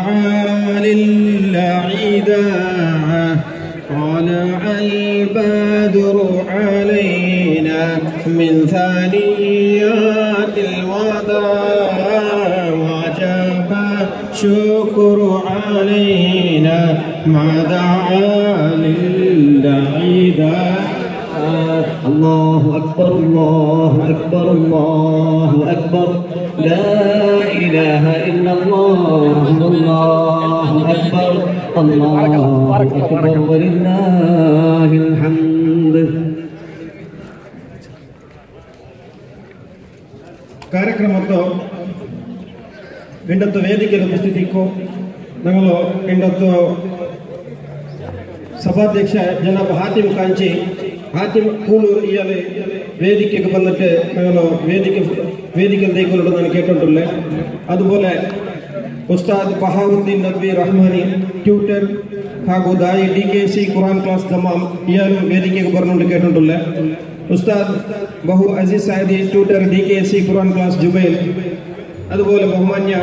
للعيدا طلع البدر علينا من ثنيات الوداع وجب الشكر علينا ما دعا للعيدا. الله أكبر الله أكبر الله أكبر لا إله إلا الله الله أكبر الله أكبر ولله الحمد. ಕಾರ್ಯಕ್ರಮದ್ದು ಇಂಡತ್ತು ವೇದಿಕೆಯಲ್ಲಿ ಉಪಸ್ಥಿತಿಕ್ಕೂ ನಂಗಲು ಇಂಡತ್ತು ಸಭಾಧ್ಯಕ್ಷ ಜನಾಬ್ ಹಾತಿಮ್ ಕಾಂಚಿ ಹಾತಿಮ್ ಕೂಳೂರು ಇಯಲೆ വേദിക്കയ്ക്ക് വന്നിട്ട് ഞങ്ങൾ വേദിക്കൽ ഞാൻ കേട്ടിട്ടുള്ളത്. അതുപോലെ ഉസ്താദ് ബഹാവുദ്ദീൻ നദ്വി റഹ്മാനി ട്യൂട്ടർ ಹಾಗೂ ದಾಯಿ DKC ഖുർആൻ ക്ലാസ് തമാം ഇയാളും വേദിക്കയ്ക്ക് പറഞ്ഞുകൊണ്ട് കേട്ടിട്ടുള്ളത്. ഉസ്താദ് ബഹു Aziz Saadi tutor DKC Quran class Jubail. അതുപോലെ ബഹുമാന്യ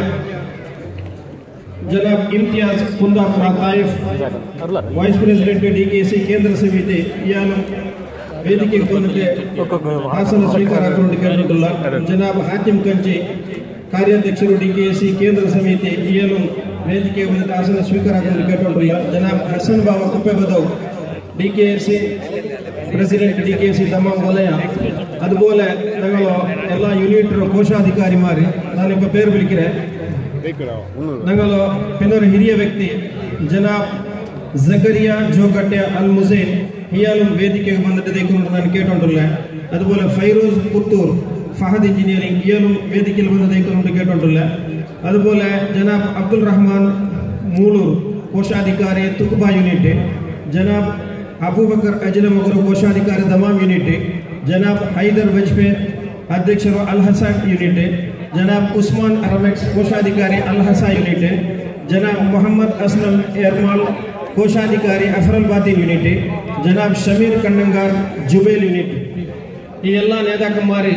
ജനാബ് Imtiyaz Kundapura Taif vice president DKC കേന്ദ്ര സമിതി ഇയാളും ವೇದಿಕೆಗೆ ಬಂದಿട്ട് ಆಸನ ಸ್ವೀಕಾರ ಕೇಳಿട്ടുള്ള ಜನಾಬ್ ಹಾತಿಮ್ ಕಂಚಿ ಕಾರ್ಯಾಧ್ಯಕ್ಷರು DKC ಕೇಂದ್ರ ಸಮಿತಿ ಇಯಲು ವೇದಿಕೆಗೆ ಬಂದಿട്ട് ಆಸನ ಸ್ವೀಕಾರ ಕೇಳಿട്ടുള്ള ಜನಾಬ್ ಹಸನ್ ಬಾಬಾ കുപ്പേബദവ് DKC പ്രസിഡന്റ് DKC തമാം വലയ. അതുപോലെ ഞങ്ങൾ എല്ലാ യൂണിറ്റ് കോശാധികാരിമാർ ഞാനിപ്പോൾ പേര് വിളിക്കേ ഞങ്ങൾ പിന്നെ ഒരു ಹಿರಿಯ ವ್ಯಕ್ತಿ ജനാബ് സക്കറിയ ജോഗട്ടെ അൽ മുസൈൻ ഇയാളും വേദിക്കയ്ക്ക് വന്നിട്ട് ഞാൻ കേട്ടിട്ടുള്ളത്. അതുപോലെ ഫൈറൂസ് പുത്തൂർ ഫഹദ് എഞ്ചിനീയറിംഗ് ഇയാളും വേദിക്കയിൽ വന്ന് കേട്ടിട്ടുള്ളത്. അതുപോലെ ജനാബ് അബ്ദുൽ റഹ്മാൻ മൂളൂർ കോശാധികാരി തുക്ബ യൂണിറ്റ്, ജനാബ് അബൂബക്കർ അജ്ലമഗർ കോശാധികാരി ദമാം യൂണിറ്റ്, ജനാബ് ഹൈദർ വജ്പെ അധ്യക്ഷರು അൽ ഹസൻ യൂണിറ്റ്, ജനാബ് ഉസ്മാൻ അറമെക്സ് കോശാധികാരി അൽ ഹസ യൂണിറ്റ്, ജനാബ് മുഹമ്മദ് അസ്ലം എർമാൾ ಕೋಶಾಧಿಕಾರಿ ಅಫ್ರಲ್ ಬಾತಿನ್ ಯೂನಿಟ್, ಜನಾಬ್ ಶಮೀರ್ ಕಣ್ಣಂಗಾರ್ ಜುಬೈಲ್ ಯೂನಿಟ್. ಈ ಎಲ್ಲ ನೇತಾಕಂಮಾರಿ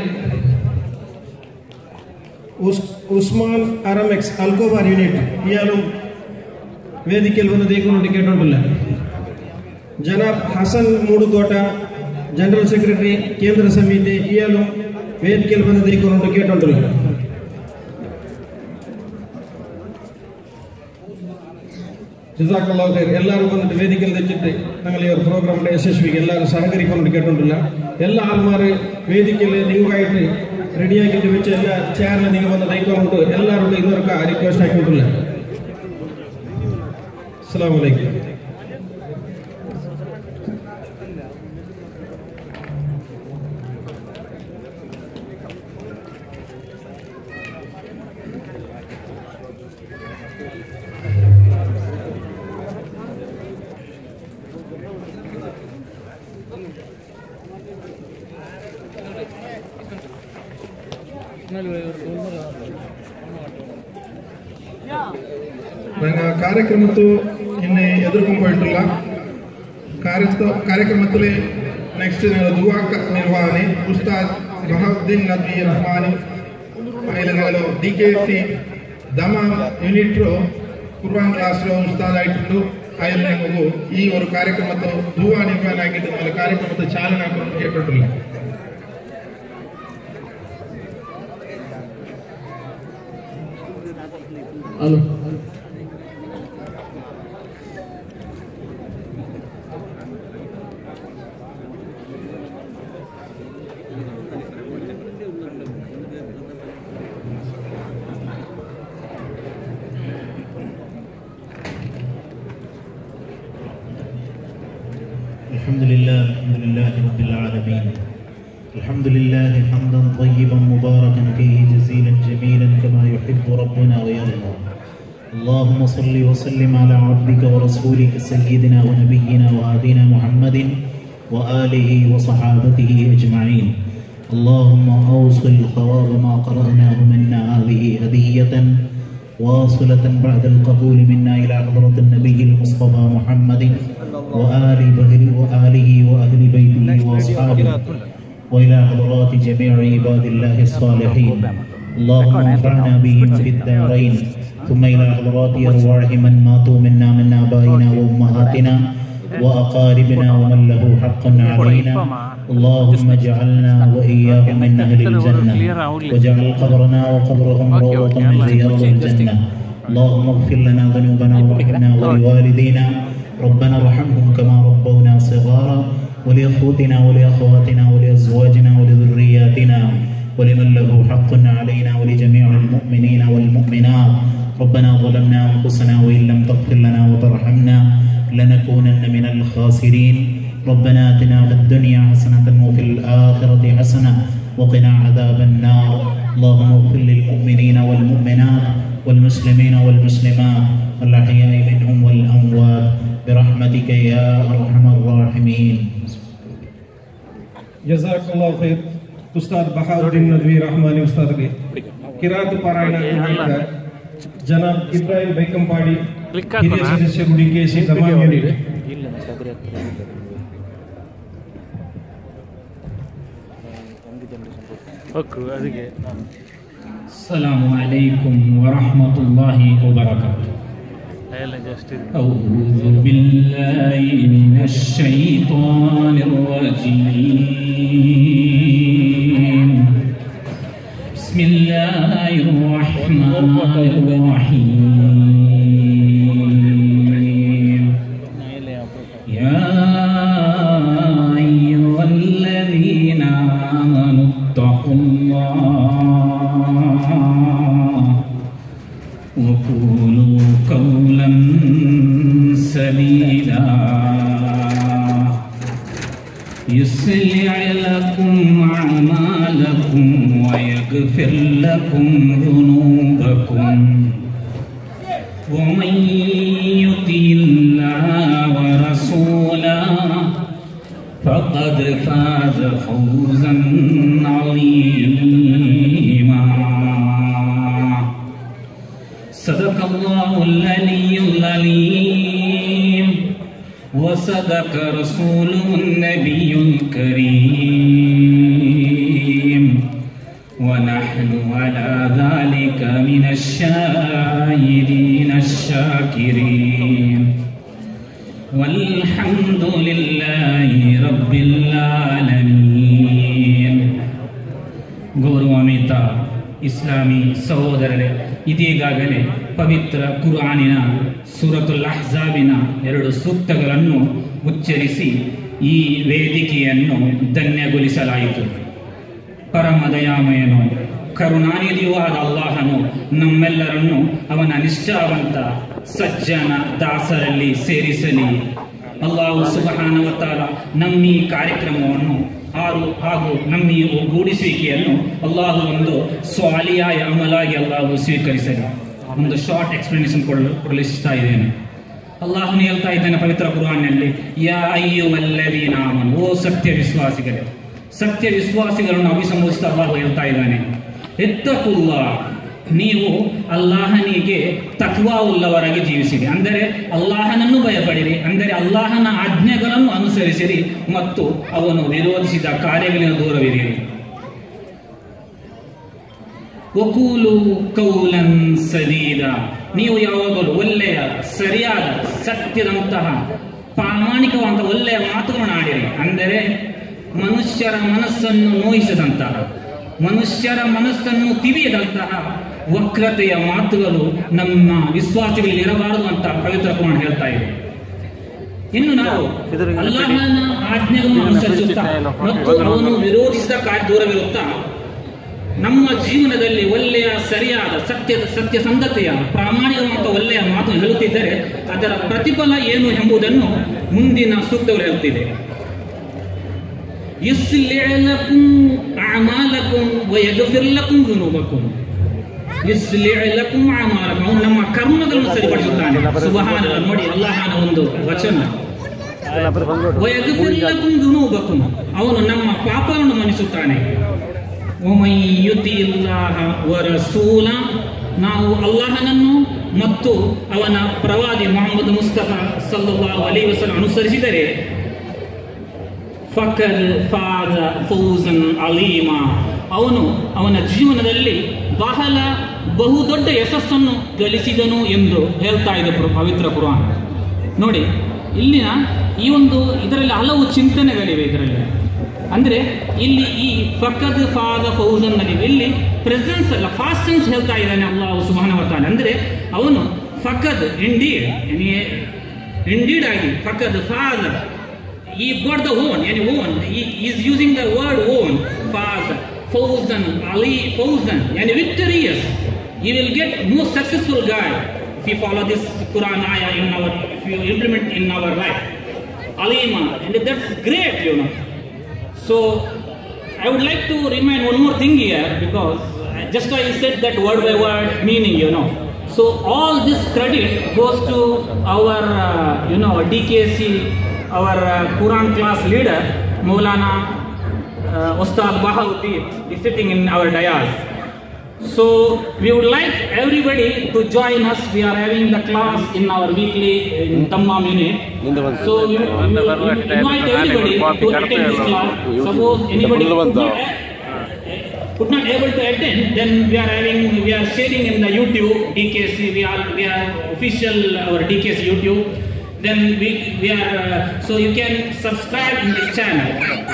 ಉಸ್ಮಾನ್ ಅರಮೆಕ್ಸ್ ಅಲ್ಕೋಬಾರ್ ಯೂನಿಟ್ ಇಯಾಲು ವೇದಿಕೆಯಲ್ಲಿ ಬಂದು ಕೇട്ടിട്ടുള്ള. ಜನಾಬ್ ಹಸನ್ ಮೂಡುತೋಟ ಜನರಲ್ ಸೆಕ್ರೆಟರಿ ಕೇಂದ್ರ ಸಮಿತಿ ಇಯಾಲು ವೇದಿಕೆಯಲ್ಲಿ ಬಂದು ಕೇട്ടിട്ടുള്ള. ജസാക്കല്ലാഹു ഖൈർ. എല്ലാവരും വന്നിട്ട് വേദിക്കൽ വെച്ചിട്ട് ഞങ്ങൾ ഈ ഒരു പ്രോഗ്രാമിന്റെ യശസ്വിക്ക് എല്ലാവരും സഹകരിക്കൊണ്ട് കേട്ടിട്ടില്ല. എല്ലാ ആൾമാര് വേദിക്കല് നിങ്ങായിട്ട് റെഡിയാക്കിയിട്ട് വെച്ച് എല്ലാ ചെയറിൽ നിങ്ങൾ വന്ന് തയ്ക്കൊണ്ട് എല്ലാവരോടും ഇന്നൊക്കെ റിക്വസ്റ്റ് ആക്കിയിട്ടില്ല. അസ്സലാമു അലൈക്കും. ಕಾರ್ಯಕ್ರಮತ್ತು ಇನ್ನೇ ಎದುರ್ಕೊಂಡ್ಬಿಟ್ಟಿಲ್ಲ. ಕಾರ್ಯಕ್ರಮത്തിൽ ನೆಕ್ಸ್ಟ್ ದುವಾ ನಿರ್ವಹಣೆ ಉಸ್ತಾದ್ Bahauddin Nadvi Rahmani DKC Dammam unit Quran ക്ലാസ്സിലോ ഉസ്താദായിട്ടുണ്ട്. അതിൽ ഈ ഒരു കാര്യക്രമത്തിൽ ದುವಾ ನಿರ್ವಹಣೆ ಆಗಿದ್ದು നമ്മൾ ಕಾರ್ಯಕ್ರಮത്തിൽ ಚಾಲನೆ ಹಾಕೊಂಡು കേട്ടിട്ടില്ല. ഹലോ الحمد لله رب العالمين. الحمد لله حمدا طيبا مباركا فيه جزيلا جميلا كما يحب ربنا ويرضى. اللهم صل وسلم على عبدك ورسولك سيدنا ونبينا وهدينا محمد وآله وصحابته أجمعين. اللهم أوصل ثواب ما قرأناه منا هذه هدية واصلة بعد القبول منا إلى حضرة النبي المصطفى محمد وآله وأهل بيته وأصحابه وإلى حضرات جميع عباد الله الصالحين. اللهم انفعنا بهم في الدارين ثم إلى حضرات أرواح من ماتوا منا من آبائنا وأمهاتنا وأقاربنا ومن له حق علينا. اللهم اجعلنا وإياهم من أهل الجنة واجعل قبرنا وقبرهم روضة من رياض الجنة. اللهم اغفر لنا ذنوبنا وارحمنا ولوالدينا ربنا ارحمهم كما ربونا صغارا ولإخوتنا ولأخواتنا ولأزواجنا ولذرياتنا ولمن له حق علينا ولجميع المؤمنين والمؤمنات. ربنا ظلمنا أنفسنا وإن لم تغفر لنا وترحمنا لنكونن من الخاسرين. ربنا آتنا في الدنيا حسنة وفي الآخرة حسنة وقنا عذاب النار. اللهم اغفر للمؤمنين والمؤمنات والمسلمين والمسلمات الأحياء منهم والأموات برحمتك يا أرحم الراحمين. ಜಜಾಕಲ್ಲಾಹು ಖೈರ್. ಉಸ್ತಾದ್ ಬಹಾವುದ್ದೀನ್ ನದ್ವಿ ರಹಮಾನಿ ಉಸ್ತಾದ್ಗೆ ಕಿರಾತ್ ಪಾರಾಯಣ ಜನಾಬ್ ಇಬ್ರಾಹಿಂ ಬೈಕಂಪಾಡಿ ಹಿರಿಯ ಸದಸ್ಯರು DKC ದಮಾಮಿಯರಿ. ಅಸ್ಸಲಾಮು ಅಲೈಕುಂ ವರಹ್ಮತುಲ್ಲಾಹಿ ವಬರಕಾತುಹು. ಅಊದು ಬಿಲ್ಲಾಹಿ ಮಿನಶ್ ಶೈತಾನಿರ್ ರಜೀಮ್. ಬಿಸ್ಮಿಲ್ಲಾಹಿರ್ ರಹ್ಮಾನಿರ್ ರಹೀಮ್. ಯಾ ಅಯ್ಯುಹಲ್ಲದೀನ ಆಮನು ಇತ್ತಖುಲ್ಲಾಹ وقولوا قولا سديدا يصلح لكم أعمالكم ويغفر لكم ذنوبكم ومن يطع الله ورسوله فقد فاز فوزا عظيما. صدق الله العلي العليم وصدق رسوله النبي الكريم ونحن على ذلك من الشاهدين الشاكرين والحمد لله رب العالمين. ಗೌರವಾನ್ವಿತ ಇಸ್ಲಾಮಿ ಸಹೋದರರೇ, ಇದೀಗಾಗಲೇ ಪವಿತ್ರ ಕುರ್ಆನಿನ ಸೂರತುಲ್ ಅಹ್ಜಾಬಿನ 2 ಸೂಕ್ತಗಳನ್ನು ಉಚ್ಚರಿಸಿ ಈ ವೇದಿಕೆಯನ್ನು ಧನ್ಯಗೊಳಿಸಲಾಯಿತು. ಪರಮ ದಯಾಮಯನು ಕರುಣಾನಿಧಿಯೂ ಆದ ಅಲ್ಲಾಹನು ನಮ್ಮೆಲ್ಲರನ್ನು ಅವನ ನಿಷ್ಠಾವಂತ ಸಜ್ಜನ ದಾಸರಲ್ಲಿ ಸೇರಿಸಲಿ. ಅಲ್ಲಾಹು ಸುಬ್ಹಾನಹು ವ ತಆಲಾ ನಮ್ಮ ಈ ಕಾರ್ಯಕ್ರಮವನ್ನು ಹಾಗೂ ನಮ್ಮ ಈ ಒಗ್ಗೂಡಿಸುವಿಕೆಯನ್ನು ಅಲ್ಲಾಹು ಒಂದು ಸ್ವಾಲಿಯಾಯ ಅಮಲಾಗಿ ಅಲ್ಲಾಹು ಸ್ವೀಕರಿಸಲಿ. ಒಂದು ಶಾರ್ಟ್ ಎಕ್ಸ್ಪ್ಲನೇಷನ್ ಕೊಡಲು ಇಷ್ಟ ಇದ್ದೇನೆ. ಅಲ್ಲಾಹನು ಹೇಳ್ತಾ ಇದ್ದಾನೆ ಪವಿತ್ರ ಕುರ್ಆನ್ನಲ್ಲಿ, ಯಾ ಅಯ್ಯುಹಲ್ಲದೀನ ಆಮನು, ಓ ಸತ್ಯ ವಿಶ್ವಾಸಿಗಳೇ. ಸತ್ಯ ವಿಶ್ವಾಸಿಗಳನ್ನು ಅಭಿಸಂಬೋಧಿಸ್ತಾ ಅಲ್ಲಾಹು ಹೇಳ್ತಾ ಇದ್ದಾನೆ, ಇತ್ತಖುಲ್ಲಾಹ್, ನೀವು ಅಲ್ಲಾಹನಿಗೆ ತಕ್ವಾ ಉಳ್ಳವರಾಗಿ ಜೀವಿಸಿರಿ, ಅಂದರೆ ಅಲ್ಲಾಹನನ್ನು ಭಯಪಡಿರಿ, ಅಂದರೆ ಅಲ್ಲಾಹನ ಆಜ್ಞೆಗಳನ್ನು ಅನುಸರಿಸಿರಿ ಮತ್ತು ಅವನು ವಿರೋಧಿಸಿದ ಕಾರ್ಯಗಳಿಂದ ದೂರವಿರಿರಿ. ವಕೂಲು ಕೌಲನ್ ಸದೀದ, ನೀವು ಯಾವಾಗಲೂ ಒಳ್ಳೆಯ ಸರಿಯಾದ ಸತ್ಯದಂತಹ ಪ್ರಾಮಾಣಿಕವಾದ ಒಳ್ಳೆಯ ಮಾತುಗಳನ್ನು ಆಡಿರಿ, ಅಂದರೆ ಮನುಷ್ಯರ ಮನಸ್ಸನ್ನು ನೋಯಿಸದಂತಹ, ಮನುಷ್ಯರ ಮನಸ್ಸನ್ನು ತಿವಿಯದಂತಹ ವಕ್ರತೆಯ ಮಾತುಗಳು ನಮ್ಮ ವಿಶ್ವಾಸಿಗಳಲ್ಲಿ ಇರಬಾರದು ಅಂತ ಪವಿತ್ರ ಕುರಾನ್ ಹೇಳ್ತಾ ಇದೆ. ಇನ್ನು ನಾವು ಅಲ್ಲಾಹನ ಆಜ್ಞೆಗಳನ್ನು ಅನುಸರಿಸುತ್ತಾ ಮತ್ತು ಅವನು ವಿರೋಧಿಸಿದ ದೂರವಿರುತ್ತಾ ನಮ್ಮ ಜೀವನದಲ್ಲಿ ಒಳ್ಳೆಯ ಸರಿಯಾದ ಸತ್ಯಸಂಧತೆಯ ಪ್ರಾಮಾಣಿಕವಾದ ಒಳ್ಳೆಯ ಮಾತು ಹೇಳುತ್ತಿದ್ದರೆ ಅದರ ಪ್ರತಿಫಲ ಏನು ಎಂಬುದನ್ನು ಮುಂದಿನ ಸೂಕ್ತಗಳು ಹೇಳುತ್ತಿದೆ. يصلح لكم أعمالكم ويغفر لكم ذنوبكم. يصلح لكم أعمالكم, ಅವನು ನಮ್ಮ ಕರ್ಮಗಳನ್ನು ಸರಿಪಡಿಸುತ್ತಾನೆ. ಸುಬ್ಹಾನಲ್ಲಾಹ್, ನೋಡಿ ಅಲ್ಲಾಹನ ಒಂದು ವಚನ. ويغفر لكم ذنوبكم, ಅವನು ನಮ್ಮ ಪಾಪಗಳನ್ನು ಮನ್ನಿಸುತ್ತಾನೆ. ومن يطع الله ورسوله, ನಾವು ಅಲ್ಲಾಹನನ್ನು ಮತ್ತು ಅವನ ಪ್ರವಾದಿ ಮುಹಮ್ಮದ್ ಮುಸ್ತಫಾ ಸಲ್ಲಲ್ಲಾಹು ಅಲೈಹಿ ವಸಲ್ಲಂ ಅನುಸರಿಸಿದರೆ ಫಕದ್ ಫಾಜ ಫೌಜನ್ ಅಲೀಮಾ, ಅವನು ಅವನ ಜೀವನದಲ್ಲಿ ಬಹಳ ಬಹುದೊಡ್ಡ ಯಶಸ್ಸನ್ನು ಗಳಿಸಿದನು ಎಂದು ಹೇಳ್ತಾ ಇದೆ ಪವಿತ್ರ ಕುರಾನ್. ನೋಡಿ, ಇಲ್ಲಿನ ಈ ಒಂದು ಇದರಲ್ಲಿ ಹಲವು ಚಿಂತನೆಗಳಿವೆ. ಇದರಲ್ಲಿ ಅಂದರೆ ಇಲ್ಲಿ ಈ ಫಕದ್ ಫಾದ ಫೌಜನ್ನಲ್ಲಿ ಇಲ್ಲಿ ಪ್ರೆಸೆನ್ಸ್ ಅಲ್ಲ, ಫಾಸ್ಟ್ ಟೆನ್ಸ್ ಹೇಳ್ತಾ ಇದ್ದಾನೆ ಅಲ್ಲಾಹು ಸುಬ್ಹಾನಹು ವ ತಆಲಾ. ಅಂದರೆ ಅವನು ಫಕದ್ ಇಂಡೀಡ್ ಆಗಿ ಫಕದ್ ಫಾದ he got the own, he is using the word own, faz, fawzan, ali, fawzan, and victorious. He will get most successful guy if you follow this Quran ayah if you implement in our life. Alima, and that's great, So I would like to remind one more thing here, because just I said that word by word meaning, So all this credit goes to our, DKC, our Quran class leader, Maulana Ustad Bahauddin, is sitting in our dayas. So we would like everybody to join us. We are having the class in our weekly Tammam unit. So we invite everybody to attend this class. Suppose anybody could not able to attend, then we are sharing in the YouTube DKC. We are official our DKC YouTube. Then we are so you can subscribe in this channel.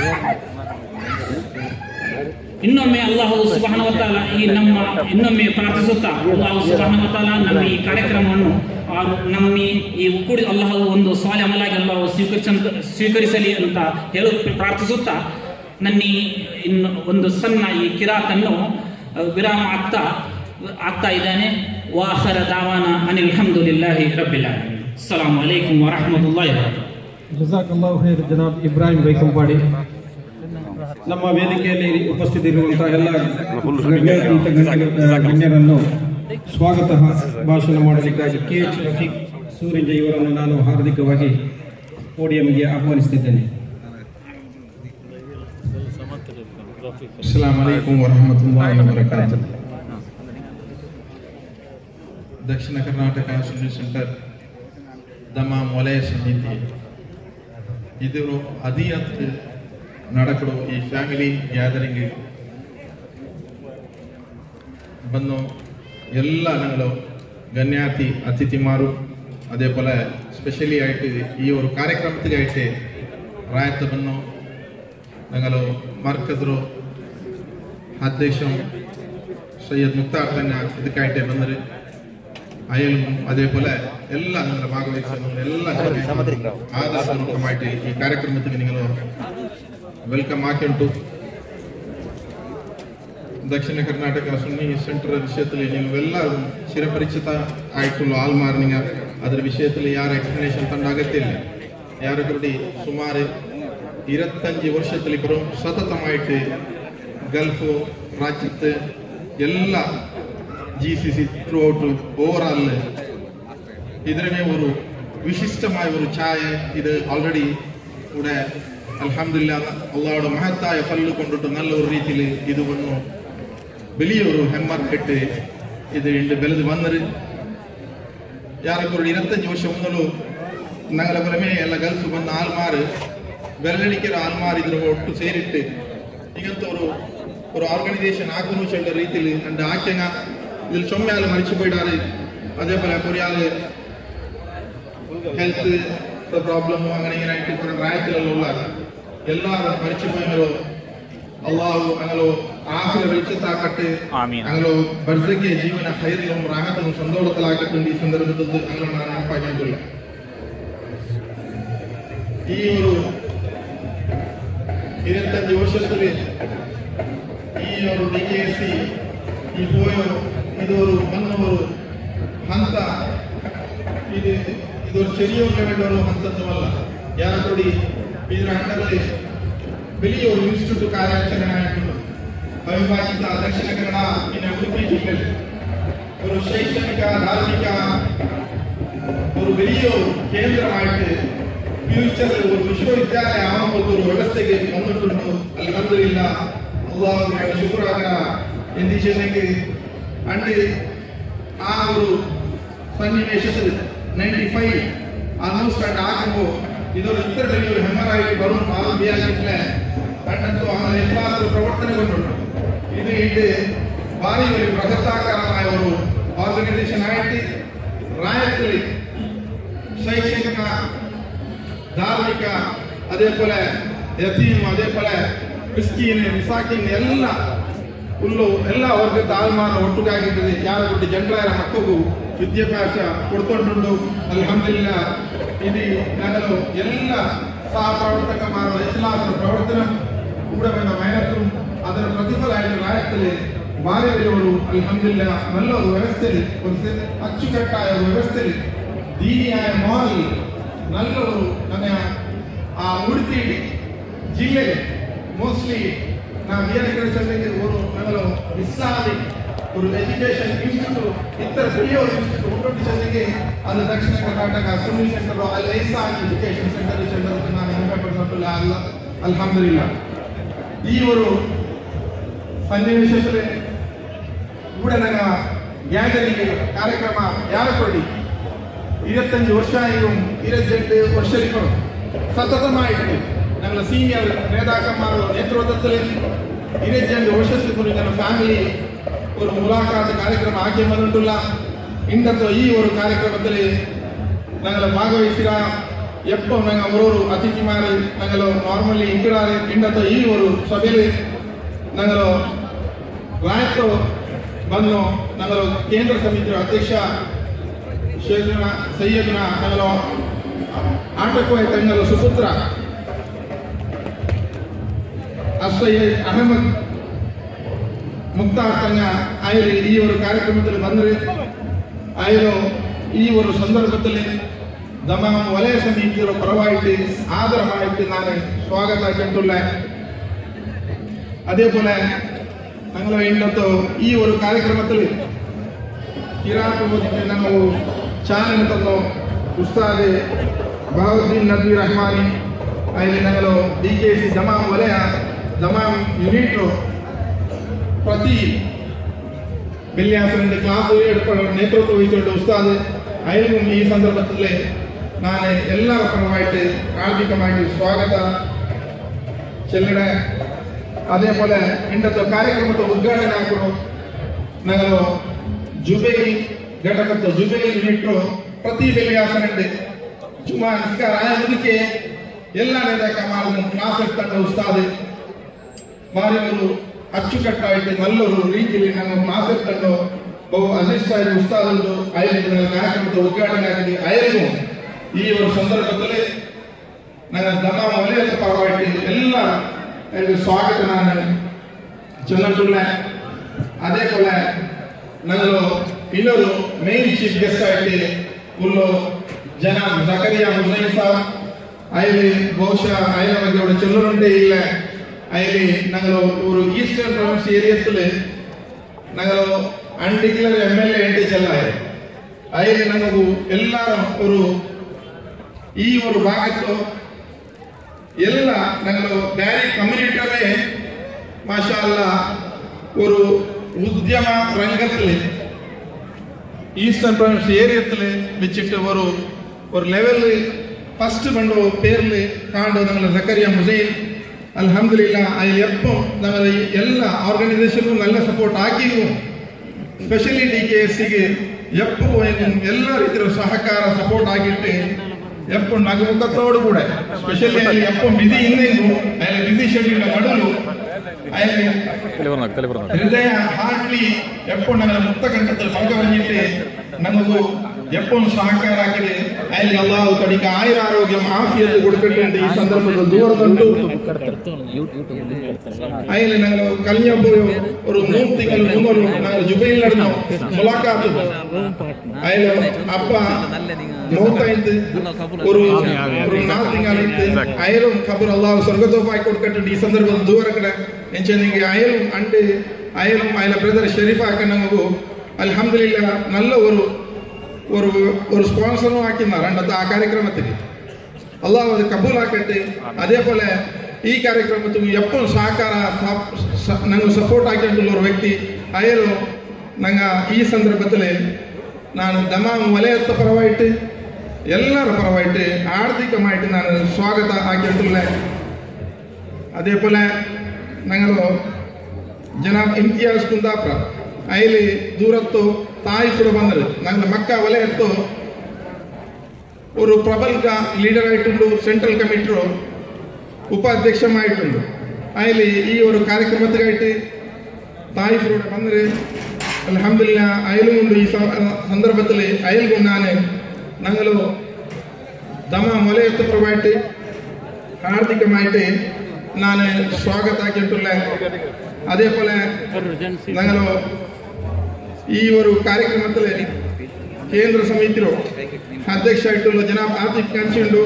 ಇನ್ನೊಮ್ಮೆ ಅಲ್ಲಾಹು ಸುಬ್ಹಾನಹು ವ ತಆಲಾ ಇನ್ನೊಮ್ಮೆ ಪ್ರಾರ್ಥಿಸುತ್ತಾ ಅಲ್ಲಾಹು ಸುಬ್ಹಾನಹು ವ ತಆಲಾ ನಮ್ಮ ಈ ಕಾರ್ಯಕ್ರಮವನ್ನು ಈ ಒಕ್ಕೂಡಿ ಅಲ್ಲಾಹು ಒಂದು ಸ್ವಾಲಿ ಅಮಲಾಗಿ ಅಲ್ಲಾಹು ಸ್ವೀಕರಿಸಲಿ ಅಂತ ಪ್ರಾರ್ಥಿಸುತ್ತಾ ನನ್ನ ಇನ್ನು ಒಂದು ಸಣ್ಣ ಈ ಕಿರಾತನ್ನು ವಿರಾಮ ಆಗ್ತಾ ಇದ್ದಾನೆ. ವಾಖರ ದಾವಾನ ಅನಿಲ್ ಹಮ್ದುಲಿಲ್ಲಾಹಿ ರಬ್ಬಿಲ್ ಆಲಮೀನ್. ಅಸ್ಸಲಾಮು ಅಲೈಕುಂ ವ ರಹಮತುಲ್ಲಾಹಿ ವ ಬರಕಾತುಹು. ಜಜಾಕಲ್ಲಾಹು ಖೈರ್ ಜನಾಬ್ ಇಬ್ರಾಹಿಂ ಬೈಕಂಪಾಡಿ. ನಮ್ಮ ವೇದಿಕೆಯಲ್ಲಿ ಉಪಸ್ಥಿತಿರುವಂತಹ ಎಲ್ಲ ಗಣ್ಯರನ್ನು ಸ್ವಾಗತ ಭಾಷಣ ಮಾಡಲಿಕ್ಕಾಗಿ KH ರಫೀಕ್ ಸೂರಿಂಜ ಇವರನ್ನು ನಾನು ಹಾರ್ದಿಕವಾಗಿ ಪೋಡಿಯಂಗೆ ಆಹ್ವಾನಿಸುತ್ತಿದ್ದೇನೆ. ಅಸ್ಸಲಾಮು ಅಲೈಕುಂ ವರಹಮತುಲ್ಲಾಹಿ ವಬರಕಾತುಹು. ದಕ್ಷಿಣ ಕರ್ನಾಟಕ ಸುನ್ನಿ ಸೆಂಟರ್ ದಮಾಮ್ ವಲಯ ಸಮಿತಿ ಇದು ಅಧಿಯತ್ നടക്കടോ ഈ ഫാമിലി ഗ്യാതറിംഗ് ಬಂದು ಎಲ್ಲ ഞങ്ങൾ ಗಣ್ಯಾತಿ ಅತಿಥಿಮಾರು അതേപോലെ സ്പെഷ്യലി ആയിട്ട് ഈ ഒരു ಕಾರ್ಯಕ್ರಮത്തിಗಾയിട്ട് ರಾಯತ ಬಂದು ഞങ്ങൾ മർക്കസ്ರು ಅಧ್ಯಕ್ಷರು ಸೈಯದ್ ಮುಕ್ತಾರ್ തന്നെ ಇದಕ್ಕಾയിട്ട് ಬಂದರು അയലും അതേപോലെ ಎಲ್ಲ ഞങ്ങൾ ಭಾಗವಹಿಸಿದ ಎಲ್ಲ ಆದರ್ಶಮುಖമായിട്ട് ಈ ಕಾರ್ಯಕ್ರಮಕ್ಕೆ നിങ്ങൾ ವೆಲ್ಕಮ್ ಹಾಕಿಂಟು. ದಕ್ಷಿಣ ಕರ್ನಾಟಕ ಸುನ್ನಿ ಸೆಂಟರ್ ವಿಷಯದಲ್ಲಿ ನೀವೆಲ್ಲ ಚಿರಪರಿಚಿತ ಆಯ್ತುള്ള ಆಲ್ಮಾರ್ನಿಂಗ ಅದರ ವಿಷಯದಲ್ಲಿ ಯಾರ ಎಕ್ಸ್ಪ್ಲನೇಷನ್ ತಂಡ ಅಗತ್ಯ ಇಲ್ಲ. ಯಾರೊಬ್ಬರು ಸುಮಾರು 25 ವರ್ಷದಲ್ಲಿ ಬರೋ ಸತತമായിട്ട് ഗൾഫ് രാജ്യത്ത് ಎಲ್ಲ GCC ത്രൂ ഔട്ട് ഓവറാൾ ഇതിനെ ഒരു വിശിഷ്ടമായ ഒരു ഛായ ഇത് ഓൾറെഡി ഇവിടെ അൽഹംദുലില്ലാഹ് അള്ളാഹുടെ മഹത്തായ ഫല്ല് കൊണ്ടിട്ട് നല്ല ഒരു രീതിയിൽ ഇത് വന്നു വലിയൊരു ಹೆಮ್ಮರ್ಕೆಟ್ಟು ಇದು ಇಂದು ಬೆಳೆದು ಬಂದರು. ಯಾರೊಬ್ಬರು 25 ವರ್ಷ ಮೊದಲು ನಗರ ಬರಮೇ ಎಲ್ಲ ಗಲ್ಫ್ ಬಂದ ಆಲ್ಮಾರು ಬೆರಳಿಕೆರ ಆಲ್ಮಾರು ಇದ್ರ ಒಟ್ಟು ಸೇರಿಟ್ಟು ಈಗಂತ ഒരു ഓർഗനൈസേഷൻ ആക്രമിച്ച രീതിയിൽ എൻ്റെ ആക്യങ്ങ ഇതിൽ ചൊമ്മയാൾ മരിച്ചു പോയിട്ടാറ്. അതേപോലെ കുറയാള് ഹെൽത്ത് പ്രോബ്ലമോ അങ്ങനെ ഇങ്ങനെ ആയിട്ട് കുറെ റായത്തിലുള്ള എല്ലാവരും മരിച്ചു പോയവരോ അള്ളാഹു ഞങ്ങളോ ആഖിറ വെളിച്ചത്താക്കട്ടെ, ഞങ്ങളോ ബർസക്കിയ ജീവന ഹൈറിലും റാഹത്തിലും സന്തോഷത്തിലാക്കട്ടുണ്ട്. ഈ സന്ദർഭത്തിൽ ഞങ്ങളാണ് നടപ്പാക്കിയിട്ടുള്ള ഈ ഒരു 25 ವರ್ಷത്തിൽ ಈ ഒരു DKC ಈ പോയോ ഇതൊരു വന്നൊരു ಹಂತ ಇದೊಂದು ചെറിയൊരു ಹಂತತ್ವವಲ್ಲ. ಯಾರೊಬ್ಬರು ಇದರ ಹಂತದಲ್ಲಿ വലിയൊരു ഇൻസ്റ്റിറ്റ്യൂട്ട് ಕಾರ್ಯಾಚರಣೆಯಾಗಿತ್ತು. ಅವಿಭಾಜಿತ ದಕ್ಷಿಣ ಕನ್ನಡ ಇನ್ನು ಉಡುಪಿ ಜಿಲ್ಲೆಯಲ್ಲಿ ഒരു ശൈക്ഷണിക ധാർമ്മിക ഒരു വലിയൊരു കേന്ദ്രമായിട്ട് ഫ്യൂച്ചറിൽ ഒരു വിശ്വവിദ്യാലയ ആവുമ്പോൾ ഒരു വ്യവസ്ഥയ്ക്ക് വന്നിട്ടുണ്ട്. അൽഹംദുലില്ലാഹ് അള്ളാഹുവിന്റെ ശുക്രാന എന്തിച്ചെന്നെങ്കിൽ അണ്ട് ആ ഒരു സന്നിവേശത്തിൽ 95 ആൾമോസ്റ്റ് ആകുമ്പോൾ ഇതൊരു ഇത്ര വലിയൊരു ഹെമ്മറായിട്ട് വരും ആദ്യമായിട്ടില്ല കണ്ടു അങ്ങനെ എല്ലാ പ്രവർത്തനം കൊണ്ടുണ്ട്. ഇത് ഭാരി ഒരു ബൃഹത്താകാരമായ ഒരു ഓർഗനൈസേഷൻ ആയിട്ട് റായത്തിൽ ശൈക്ഷണിക ಧಾರ್ಮಿಕ അതേപോലെ ಯತೀಮ್ അതേപോലെ ಮಿಸ್ಕೀನ್ ಮಿಸಾಕಿನ್ ಎಲ್ಲ ವರ್ಗದ ಆಲ್ಮಾನ ಒಟ್ಟುಗಾಗಿರ್ತದೆ. ಯಾರ ಕೊಟ್ಟು ಜನರ ಮಕ್ಕಳಿಗೂ ವಿದ್ಯಾಭ್ಯಾಸ ಕೊಡ್ಕೊಂಡುಂಡು ಅಲ್ಹಮ್ದುಲಿಲ್ಲಾ. ಇದು ನಗಲು ಎಲ್ಲ ಸಹಪ್ರವರ್ತಕಮಾರ ಇಸ್ಲಾಮದ ಪ್ರವರ್ತನ ಕೂಡವೆನ ಮೈನತ್ತು ಅದರ ಪ್ರತಿಫಲ ಆಯ್ತು ರಾಯತ್ತಲ್ಲಿ ಭಾರಿ ಇರುವರು ಅಲ್ಹಮ್ದುಲಿಲ್ಲಾ. നല്ല ഒരു വ്യവസ്ഥയിൽ ഒരു അച്ചുകെട്ടായ ഒരു വ്യവസ്ഥയിൽ ദീനിയായ മോറൽ നല്ലൊരു ആ ഉടുത്തി ജില്ലയിൽ മോസ്റ്റ്ലി ನಾವು ಏನು ಕಳಿಸೋದಕ್ಕೆ ಒಂದು ಇಸ್ಲಾಮಿಕ್ ಒಂದು ಎಜುಕೇಶನ್ ಇನ್ಸ್ಟಿಟ್ಯೂಟ್ ಇತರ ಬೆಳೆಯ ಒಂದು ಇನ್ಸ್ಟಿಟ್ಯೂಟ್ ಉಂಟೊಟ್ಟಿಸೋದಕ್ಕೆ ಅದು ದಕ್ಷಿಣ ಕರ್ನಾಟಕ ಸುನ್ನಿ ಸೆಂಟರ್ ಅಲ್ಲಿ ಐಸಾನ್ ಎಜುಕೇಶನ್ ಸೆಂಟರ್ ನಾನು ಹೆಮ್ಮೆ ಅಲ್ಲ ಅಲ್ಹಮ್ದುಲಿಲ್ಲಾ. ಈ ಒಂದು ಸನ್ನಿವೇಶದಲ್ಲಿ ಕೂಡ ನನ್ನ ಗ್ಯಾದರಿಂಗ್ ಕಾರ್ಯಕ್ರಮ ಯಾರು ಕೊಡಿ 25 ವರ್ಷ ಆಯಿತು 28 ವರ್ಷ ಸತತമായിട്ട് ഞങ്ങളുടെ സീനിയർ നേതാക്കന്മാരുടെ നേതൃത്വത്തിൽ 22 വർഷത്തിൽ കൂടി ഞങ്ങളുടെ ഫാമിലി ഒരു മുലാഖാത്ത് കാര്യക്രമം ആക്കി വന്നിട്ടുള്ള ഇന്നത്തെ ഈ ഒരു കാര്യക്രമത്തിൽ ഞങ്ങൾ ഭാഗവഹിಸಿದ എപ്പോൾ ഞങ്ങൾ ഓരോ അതിഥിമാർ ഞങ്ങൾ നോർമലി ഇരിക്കാറ് ഇന്നത്തെ ഈ ഒരു സഭയിൽ ഞങ്ങൾ ರಾಯತ್ತು ಬಂದು ഞങ്ങൾ ಕೇಂದ್ರ ಸಮಿತಿಯ ಅಧ್ಯಕ್ಷ ಶೇಖನ ಸೈಯದ್ನ ഞങ്ങൾ ಆಟಕವಾಯಿ ತಂಗಲ ಸುಪುತ್ರ ಅಸಯ್ಯದ್ ಅಹಮದ್ ಮುಕ್ತಾರ್ ತಂಗ ಆಯರು ಈ ಒಂದು ಕಾರ್ಯಕ್ರಮದಲ್ಲಿ ಬಂದರೆ ಆಯರು ಈ ಒಂದು ಸಂದರ್ಭದಲ್ಲಿ ದಮಾಮ್ ವಲಯ ಸಮಿತಿಯ ಪರವಾಗಿ ಆದರವಾಗಿ ನಾನು ಸ್ವಾಗತ ಕಟ್ಟುಲ್ಲ. അതേപോലെ ഞങ്ങൾ ഇന്നത്തെ ഈ ഒരു കാര്യക്രമത്തിൽ ഹിറാക്ക് ഞങ്ങൾ ചാനൽ തന്നു ഉസ്താദ് ബഹാവുദ്ദീൻ നബി റഹ്മാനി അതിൽ ഞങ്ങൾ DKC ദമാം വലയ ദമാം യൂണിറ്റ് ಪ್ರತಿ ವಿನ್ಯಾಸದಿಂದ ಕ್ಲಾಸ್ ನೇತೃತ್ವ ವಹಿಸಿಕೊಂಡು ಉಸ್ತಾದ್ ಐದು ಈ ಸಂದರ್ಭದಲ್ಲಿ ನಾನು ಎಲ್ಲರ ಪರವಾಗಿ ಆರ್ಥಿಕವಾಗಿ ಸ್ವಾಗತ ಚೆಲ್ಲಡೆ. അതേപോലെ ഇന്നത്തെ കാര്യക്രമത്തെ ഉദ്ഘാടന ആക്കണം ഞങ്ങൾ ജുബൈൽ ഘടകത്തെ ജുബൈൽ യൂണിറ്റ് ಪ್ರತಿ ವಿನ್ಯಾಸನುണ്ട് ചുമ്മാ നിസ്കാരായ മുതിക്ക് എല്ലാ നേതാക്കന്മാരും ക്ലാസ് എടുത്ത ഉസ്താദ് ഭാരി ഒരു അച്ചുകെട്ടായിട്ട് നല്ലൊരു രീതിയിൽ ഞങ്ങൾ ക്ലാസ് എടുത്തോ ಬಹು ಅಜಿಸ್ತಾಯ ಉಸ್ತಾದುಂಟು ಐದು ಕಾರ್ಯಕ್ರಮದ ಉದ್ಘಾಟನೆ ಆಗಿದೆ. ಐದು ಈ ಒಂದು ಸಂದರ್ಭದಲ್ಲಿ ನನ್ನ ದಮಾಮ್ ವಲಯದ ಪರವಾಗಿ ಎಲ್ಲ ಸ್ವಾಗತ ನಾನು ಚೆಲ್ಲುತ್ತಿಲ್ಲ. അതേപോലെ ഞങ്ങൾ ಇನ್ನೊಂದು ಮೇನ್ ಚೀಫ್ ಗೆಸ್ಟ್ ಆಗಿ ಉಲ್ಲು ಜನಾಬ್ ಜಕರಿಯಾ ಹುಸೈನ್ ಸಾಬ್ അതിൽ ಬಹುಶಃ അതിനെ ಬಗ್ಗೆ അവിടെ ചെല്ലുന്നുണ്ടേ ഇല്ല. അതിൽ ഞങ്ങൾ ഒരു ഈസ്റ്റേൺ പ്രൊവിൻസ് ഏരിയത്തിൽ ഞങ്ങൾ അൺഡിക്ലർ MLA ആയിട്ട് ചെല്ലായ അതിൽ ഞങ്ങൾക്ക് എല്ലാവരും ഒരു ഈ ഒരു ഭാഗത്ത് ಎಲ್ಲ ഞങ്ങൾ ഡയറി കമ്മ്യൂണിറ്റിയുടെ മാഷാ അല്ലാഹ് ഒരു ഉദ്യമ രംഗത്തിൽ ഈസ്റ്റേൺ പ്രൊവിൻസ് ഏരിയത്തിൽ വെച്ചിട്ട് ഒരു ലെവലിൽ ഫസ്റ്റ് ബണ്ടോ പേരിൽ കാണ്ടു ഞങ്ങൾ സക്കറിയ ഹുസൈൻ അൽഹംദുലില്ലാ. അതിൽ എപ്പോൾ ഞങ്ങൾ എല്ലാ ഓർഗനൈസേഷനും നല്ല സപ്പോർട്ട് ആക്കിയിരുന്നു. ಸ್ಪೆಷಲಿ DKSಗೆ ಎಪ್ಪು ಎಲ್ಲ ರೀತಿಯ ಸಹಕಾರ ಸಪೋರ್ಟ್ ಆಗಿಟ್ಟು ಎಪ್ಪು ನಗುಮುಖത്തോടു കൂടെ ಸ್ಪೆಷಲಿ ಅಲ್ಲಿ ಎಪ್ಪು ಬಿಸಿ ಇನ್ನೇನು ಅಲ್ಲಿ ಬಿಸಿ ಶೆಡ್ಯೂಲ್ ನಡುಲು ಅಲ್ಲಿ ಹೃದಯ ಹಾರ್ಟ್ಲಿ ಎಪ್ಪು ನನ್ನ ಮುಕ್ತ ಕಂಠದಲ್ಲಿ ಭಾಗವಹಿಸಿಟ್ಟು ನಮಗೂ ಎಪ್ಪು ಸಹಕಾರ ಆಗಿದೆ. ಅಲ್ಲಿ ಅಲ್ಲಾಹು ತಡಿಕ ಆಯುರ ಆರೋಗ್ಯ ಆಫಿಯತ್ ಕೊಡ್ಕಟ್ಟೆ ಅಂತ ಈ ಸಂದರ್ಭದಲ್ಲಿ ದೂರದಂಟು അതിൽ ഞങ്ങൾ കഴിഞ്ഞ ഒരു 3 തിങ്കൾ മുന്നോട്ട് ഞങ്ങൾ ജുബൈൽ നടന്നു മുലാഖാത്ത്. അതിൽ അപ്പ മൂത്തായിട്ട് ഒരു 4 തിങ്കളായിട്ട് അയലും ഖബർ അള്ളാഹു സ്വർഗത്തോപ്പായി കൊടുക്കട്ടെ. ഈ സന്ദർഭത്തിൽ ദൂരക്കടെ എന്നുവെച്ചെങ്കിൽ അയലും അണ്ട് അയലും അതിലെ ബ്രദർ ഷെരീഫാക്കാൻ നമുക്ക് അൽഹംദുലില്ലാ നല്ല ഒരു സ്പോൺസറും ആക്കിയെന്നാണ് രണ്ടത്തെ ആ കാര്യക്രമത്തിൽ. അള്ളാഹു അത് കബൂലാക്കട്ടെ. അതേപോലെ ഈ കാര്യക്രമത്തിൽ എപ്പോഴും സഹಕಾರ ഞങ്ങൾ സപ്പോർട്ട് ആക്കിയിട്ടുള്ള ഒരു വ്യക്തി അയലും ഞങ്ങൾ ഈ സന്ദർഭത്തിൽ ನಾನು ದಮಾಮ್ ವಲಯದ ಪರವಾയിട്ട് ಎಲ್ಲರ ಪರವಾയിട്ട് ಆರ್ಥಿಕമായിട്ട് ನಾನು ಸ್ವಾಗತ ಆಕಿയിട്ടുള്ള. അതേപോലെ ഞങ്ങൾ ജനാബ് ഇംതിയാസ് കുന്താപ്ര അതില് ദൂരത്തോ തായ്ഫിടെ വന്നത് ഞങ്ങളുടെ മക്ക വലയത്തോ ഒരു പ്രബൽക ലീഡറായിട്ടുണ്ട്, സെൻട്രൽ കമ്മിറ്റിയോ ഉപാധ്യക്ഷമായിട്ടുണ്ട്. അതിൽ ഈ ഒരു കാര്യക്രമത്തിലായിട്ട് തായ്ഫിലൂടെ വന്നത് അൽഹംദുലില്ലാ അയലുമുണ്ട്. ഈ സന്ദർഭത്തിൽ അയൽകൊണ്ടാണ് ഞങ്ങൾ ദമാം വലയത്തപ്പുറമായിട്ട് ഹാർദികമായിട്ട് ഞാൻ സ്വാഗതാക്കിയിട്ടുള്ള. അതേപോലെ ഞങ്ങൾ ഈ ഒരു കാര്യക്രമത്തിൽ കേന്ദ്ര സമിതിയിലോ അധ്യക്ഷമായിട്ടുള്ള ജനാബ് ആതിഫ് കഞ്ചുണ്ട്.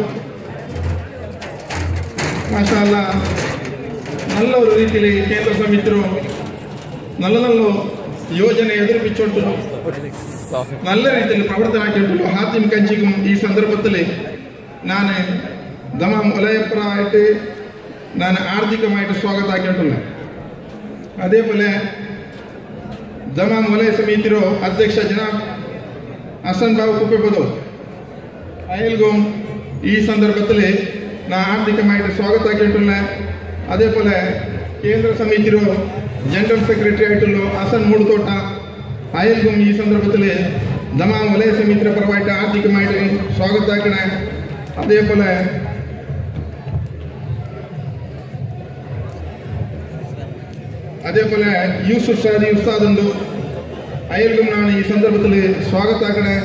മാഷാ അല്ലാഹ് നല്ല ഒരു രീതിയിൽ കേന്ദ്ര സമിതിയിലോ നല്ല നല്ല ಯೋಜನೆ ಎದುರಿಪಿಚ್ಚೊಂಡು നല്ല രീതിയിൽ പ്രവർത്തനാക്കിയിട്ടുള്ളൂ. ഹാത്തിം കഞ്ചിക്കും ഈ സന്ദർഭത്തിൽ ഞാൻ ദമാം വലയപ്പുറമായിട്ട് ഞാൻ ആർദ്ധികമായിട്ട് സ്വാഗതാക്കിയിട്ടുള്ള. അതേപോലെ ദമാം ವಲಯ ಸಮಿತಿರೋ ಅಧ್ಯಕ್ಷ ಜನಾಬ್ ಹಸನ್ ಬಾಬು ಕುಪ್ಪೆಪದೋ അയൽಗೂ ഈ സന്ദർഭത്തിൽ ഞാൻ ആർദ്ധികമായിട്ട് സ്വാഗതാക്കിയിട്ടുള്ള. അതേപോലെ കേന്ദ്ര സമിതിರೋ ಜನರಲ್ ಸೆಕ್ರೆಟರಿ ಆയിട്ടുള്ള ಹಸನ್ ಮೂಡುತೋಟ ಅಯಲ್ಗೂ ಈ ಸಂದರ್ಭത്തിൽ ದಮಾಂ ವಲಯ ಸಮಿತಿಯ ಪರವಾಗಿ ಆರ್ಥಿಕಮಾയിട്ട് ಸ್ವಾಗತಾಕಣೆ. അതേപോലെ യൂസുഫ് ഷാദി ഉസ്താദ് ഉണ്ട്, അയൽക്കും ഞാൻ ഈ സന്ദർഭത്തിൽ സ്വാഗതാക്കണേ.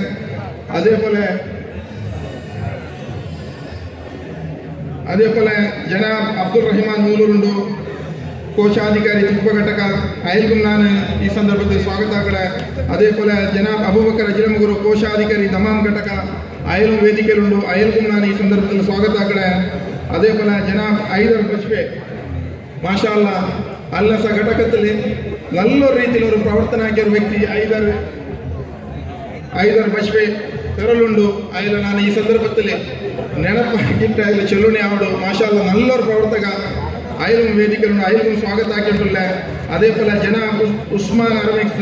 അതേപോലെ ജനാബ് അബ്ദുൾ റഹിമാൻ മൂലൂരുണ്ട്, ಕೋಶಾಧಿಕಾರಿ ತುಪ್ಪ ಘಟಕ, ಅಯಲ್ಗೂ ನಾನು ಈ ಸಂದರ್ಭದಲ್ಲಿ ಸ್ವಾಗತಾಕಡೆ. അതേപോലെ ജനാബ് ಅಬೂಬಕರ್ ಅಜ್ರಮಗುರು ಕೋಶಾಧಿಕಾರಿ ದಮಾಂ ಘಟಕ ಅಯಲು ವೇದಿಕೆಯಲ್ಲುಂಡು, ಅಯಲ್ಗೂ ನಾನು ಈ ಸಂದರ್ಭದಲ್ಲಿ ಸ್ವಾಗತಾಕಡೆ. അതേപോലെ ജനാബ് ಐದರ್ ಬಜ್ಪೆ മാഷാ അല്ലാഹ് അല്ലസ ഘടകത്തിൽ നല്ലൊരു രീതിയിൽ ഒരു പ്രവർത്തനാക്കിയ ഒരു വ്യക്തി ಐದರ್ ಬಜ್ಪೆ ತೆರಳುಂಡು. അതിൽ ഞാൻ ഈ സന്ദർഭത്തിൽ ನೆನಪಾക്കിയിട്ട് അതിൽ ചെല്ലുണി ആവಡು. മാഷാ അല്ലാഹ് നല്ലൊരു പ്രവർത്തക അയലും വേദിക്കലുണ്ട്, അയൽക്കും സ്വാഗതാക്കിയിട്ടുള്ള. അതേപോലെ ജനാബ് ഉസ്മാൻ അർമിക്സ്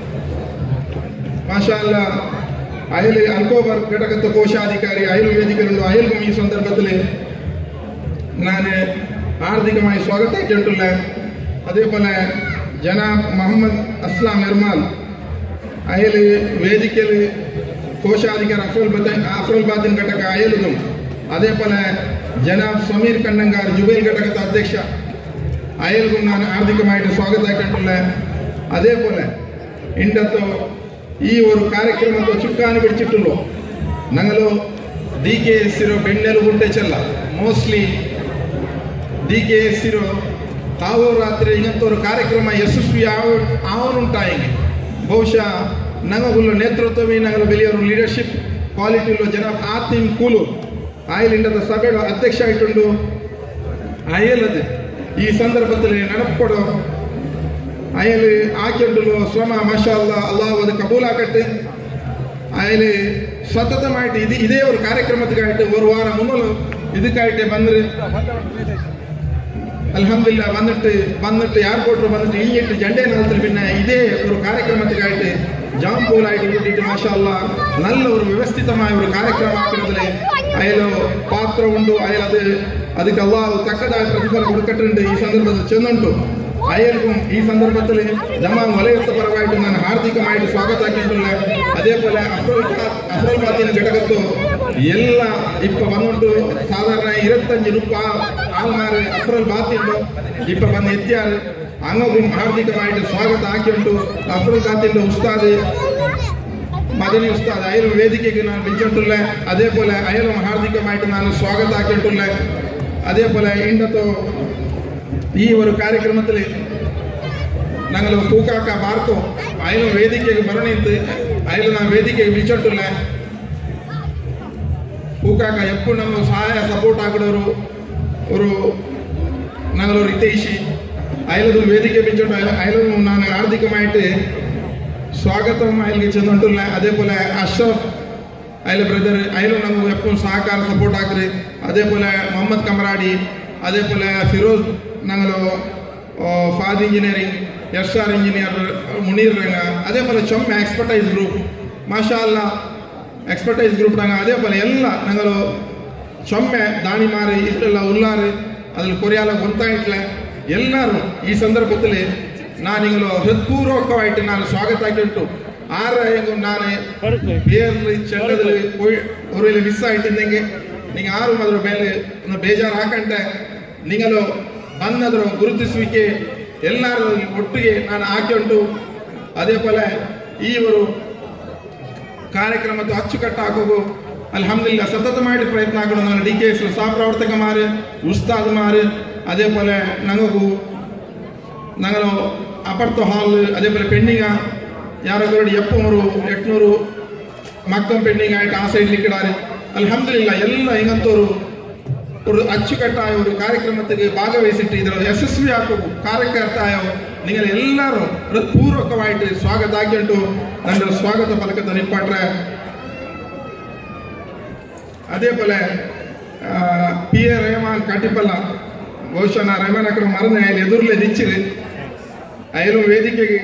മാഷാ അല്ലാഹ് അയൽ അൽക്കോബർ ഘടകത്തെ കോശാധികാരി അയലും വേദിക്കലുണ്ട്, അയൽക്കും ഈ സന്ദർഭത്തിൽ ഞാൻ ആർദ്ധികമായി സ്വാഗതാക്കിയിട്ടുള്ള. അതേപോലെ ജനാബ് മുഹമ്മദ് അസ്ലാം നിർമാൽ അയൽ വേദിക്കൽ കോശാധികാരി അഫ്രൽ ബാദിൻ ഘടക അയലും. അതേപോലെ ജനാബ് സമീർ കണ്ണങ്കാർ ജുബൈൽ ഘടകത്തെ അധ്യക്ഷ അയൽಗೂ ನಾನು ಆರ್ಥಿಕമായിട്ട് ಸ್ವಾಗತಾക്കിയിട്ടുള്ള. അതേപോലെ ಇಂಡತ್ತೋ ಈ ಒಂದು ಕಾರ್ಯಕ್ರಮದ ಚುಕ್ಕಾನಿ ಬಿಡಿಸಿಟ್ಟುಳ್ಳೋ ನಂಗಲು DKS ಇರೋ ಬೆಣ್ಣೆಲು ಗುಂಟೆ ಚೆಲ್ಲ ಮೋಸ್ಟ್ಲಿ DKS ಇರೋ ತಾವು ರಾತ್ರಿ ಇಂಗಂತ ಒಂದು ಕಾರ್ಯಕ್ರಮ ಯಶಸ್ವಿ ಆವನುಂಟಾಯಿಗೆ ಬಹುಶಃ ನಂಗಗುಲ್ಲ ನೇತೃತ್ವವೇ ನಂಗಲು ಬೆಲೆಯವರು ಲೀಡರ್ಶಿಪ್ ಕ್ವಾಲಿಟಿలో ಜನಾಬ್ ಆತಿಮ್ ಕೂಲು ಅಯಲ್ ಇಂಡದ ಸಭೆಯ ಅಧ್ಯಕ್ಷ ಆಯಿട്ടുണ്ട്. ಅಯಲದು ಈ ಸಂದರ್ಭದಲ್ಲಿ ನೆನಪುಕೊಡೋ അയൽ ആക്കിയിട്ടുള്ള ശ്രമ മാഷാ അല്ലാഹ് അള്ളാഹു അത് കബൂലാക്കട്ടെ. അയൽ സതതമായിട്ട് ഇതേ ഒരു കാര്യക്രമത്തിനായിട്ട് ഒരു വാരം മുന്നോട്ട് ಇದಕ್ಕಾയിട്ട് ಬಂದ್ರೆ അൽഹംദുലില്ലാ വന്നിട്ട് എയർപോർട്ടിൽ വന്നിട്ട് ഈയിട്ട് ജണ്ടേ നാളത്തിൽ പിന്നെ ഇതേ ഒരു കാര്യക്രമത്തിനായിട്ട് ജാംപൂലായിട്ട് കൂട്ടിയിട്ട് മാഷാ അല്ലാഹ് നല്ല ഒരു വ്യവസ്ഥിതമായ ഒരു കാര്യക്രമമാക്കുന്നതിൽ അയലോ പാത്രമുണ്ട്. ಅದಕ್ಕೆ ಅಲ್ಲಾಹು ತಕ್ಕದಾದ ಪ್ರತಿಫಲ ಕೊಡಕಟ್ಟುಂಟು. ಈ ಸಂದರ್ಭದಲ್ಲಿ ಚೆನ್ನುಂಟು ಅಯಲ್ಗೂ ಈ ಸಂದರ್ಭത്തിൽ ದಮಾಂ ವಲಯದ ಪರವಾಗಿ ನಾನು ಹಾರ್ದಿಕಮಾയിട്ട് ಸ್ವಾಗತಾಕಿയിട്ടുള്ള. അതേപോലെ അഫ്രൽ ബാത്തിന ഘടകത്തു ಎಲ್ಲ ഇപ്പൊ വന്നുണ്ട്. സാധാരണ 25 ആൾമാർ അഫ്രൽ ബാത്തിണ്ടോ ഇപ്പൊ വന്ന് എത്തിയാറ്. അങ്ങും ഹാർദികമായിട്ട് സ്വാഗത ആക്കിയുണ്ട്. അഫ്രൽ ബാത്തിന്റെ ഉസ്താദ് മദനി ഉസ്താദ് അയൽ ವೇದಿಕೆಗೆ ನಾನು ಬಿಂಚಿട്ടുള്ള. അതേപോലെ അയലും ഹാർദികമായിട്ട് ನಾನು ಸ್ವಾಗತ ആക്കിയിട്ടുള്ള. അതേപോലെ ಇಂಡತ್ತೋ ಈ ಒಂದು ಕಾರ್ಯಕ್ರಮത്തിൽ ഞങ്ങൾ തൂക്കാക്ക ബാർക്കോ അയലും ವೇದಿಕೆಗೆ ಬರಣಿತ್ತು. ಅಯಲು ನಾನು ವೇದಿಕೆಗೆ ಬಿಂಚಿട്ടുള്ള. ತೂಕಾಕ ಎప్పుడు ನಮಗೆ ಸಹಾಯ ಸಪೋರ್ಟ್ ಆಗಿಡೋರು ഒരു ഞങ്ങളൊരു ഹിതൈഷി അയലതും വേദിക്കെ പിടിച്ചോണ്ട് അയലും ഞാൻ ഹാർദികമായിട്ട് സ്വാഗതം അയൽക്ക് ചെന്നിട്ടുള്ള. അതേപോലെ അഷ്റഫ് അയൽ ബ്രദർ അയലും നമുക്ക് എപ്പോഴും സഹಕಾರ സപ്പോർട്ട് ആക്കര്. അതേപോലെ മുഹമ്മദ് കമറാടി, അതേപോലെ ഫിറോസ് ഞങ്ങൾ ഫാദ് ಇಂಜಿನಿಯರಿಂಗ್ SR ಇಂಜಿನಿಯರ್ ಮುನೀರ್ ರಂಗ, അതേപോലെ ಚೊಮ್ಮ ಎಕ್ಸ್ಪರ್ಟೈಸ್ ಗ್ರೂಪ್ ಮಾಷಾ ಅಲ್ಲಾಹ್ ಎಕ್ಸ್ಪರ್ಟೈಸ್ ಗ್ರೂಪ್ ರಂಗ. അതേപോലെ ಎಲ್ಲ ഞങ്ങൾ ಚೊಮ್ಮೆ ದಾಣಿಮಾರು ಇದ್ರೆಲ್ಲ ಉಲ್ಲಾರು ಅದ್ರಲ್ಲಿ ಕೊರಿಯಾಲ ಗೊತ್ತಾಯಿಟ್ಲೆ ಎಲ್ಲರೂ ಈ ಸಂದರ್ಭದಲ್ಲಿ ನಾನಿಗಳು ಹೃತ್ಪೂರ್ವಕವಾയിട്ട് ನಾನು ಸ್ವಾಗತ ಉಂಟು ಆರು ನಾನು ಬೇರೆ ಚೆಂಡದಲ್ಲಿ ഒരു മിസ്സായിട്ടുണ്ടെങ്കിൽ നിങ്ങൾ ആരും ಅದರ ಮೇಲೆ ಒಂದು ಬೇಜಾರು ಹಾಕಂಡೆ ನಿಂಗಲು ಬಂದದ್ರ ಗುರುತಿಸುವಿಕೆ ಎಲ್ಲರೂ ಒಟ್ಟಿಗೆ ನಾನು ಹಾಕಿ ಉಂಟು ಅದೇ ಪೋಲೆ ಈ ಒಂದು ಕಾರ್ಯಕ್ರಮದ ಅಚ್ಚುಕಟ್ಟಾಗೋದು ಅಲ್ಹಮ್ದುಲಿಲ್ಲಾಹ್ ಸತತ ಮಾಡಿ ಪ್ರಯತ್ನ ಆಗೋದು ನಾನು DKS ಸಹಪ್ರವರ್ತಕಮಾರು ಉಸ್ತಾದ್ಮಾರು ಅದೇ ಪೋಲೆ ನನಗೂ ಅಪರ್ತ ಹಾಲ್ ಅದೇ ಪೋಲೆ ಪೆಂಡಿಂಗ ಯಾರಾದರೂ 700 ಮಕ್ಕಳ ಪೆಂಡಿಂಗ್ ಆಯ್ತು ಆ ಸೈಡ್ ಲಿಕ್ಕಿಡಾರೆ ಅಲ್ಹಮ್ದುಲಿಲ್ಲಾಹ್ ಎಲ್ಲ ಹಿಂಗಂತವರು ഒരു അച്ചുകെട്ടായ ഒരു കാര്യക്രമത്തിൽ ഭാഗവഹിച്ചിട്ട് ഇതിൽ യശസ്വിയാക്കും കാര്യകർത്തായ നിങ്ങൾ എല്ലാവരും ഹൃത്പൂർവകമായിട്ട് സ്വാഗതാക്കിയിട്ടു ನನ್ನ ಸ್ವಾಗತ ಫಲಕದ ನಿಪ್ಪಾಟ್ರೆ അതേപോലെ PA റഹ്മാൻ കാട്ടിപ്പല്ല ಬಹುಶಃ ನಾ ರಹಮಾನ್ ಅಕ್ರಮ ಮರಣ ಎದುರುಲೆ ನಿಚ್ಚಿರಿ ಅಯ್ಯಲು ವೇದಿಕೆಗೆ